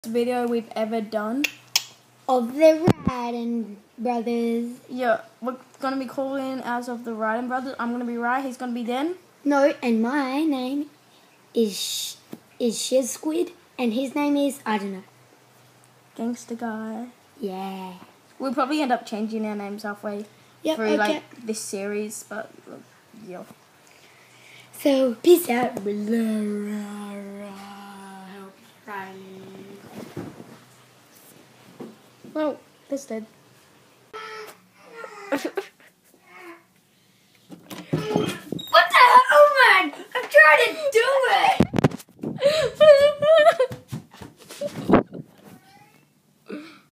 video we've ever done of the Ryden brothers. Yeah, we're gonna be calling as of the Ryden brothers. I'm gonna be Rye, he's gonna be Den. No, and my name is Shiz Squid, and his name is, I don't know. Gangster guy. Yeah. We'll probably end up changing our names halfway through like this series, but yeah. So peace out. Well, this did.